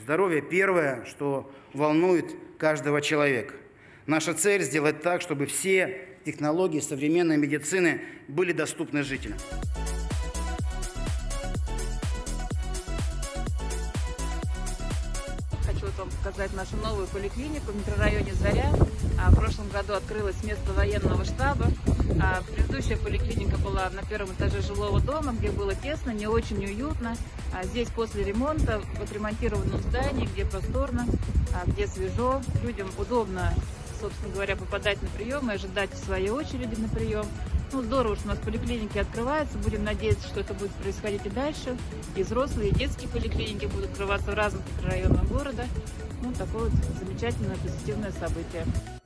Здоровье первое, что волнует каждого человека. Наша цель – сделать так, чтобы все технологии современной медицины были доступны жителям. Хочу вам показать нашу новую поликлинику в микрорайоне Заря. В прошлом году открылось место военного штаба. Предыдущая поликлиника была на первом этаже жилого дома, где было тесно, не очень уютно. Здесь после ремонта в отремонтированном здании, где просторно, где свежо, людям удобно, собственно говоря, попадать на прием и ожидать в своей очереди на прием. Здорово, что у нас поликлиники открываются. Будем надеяться, что это будет происходить и дальше. И взрослые, и детские поликлиники будут открываться в разных районах города. Такое вот замечательное, позитивное событие.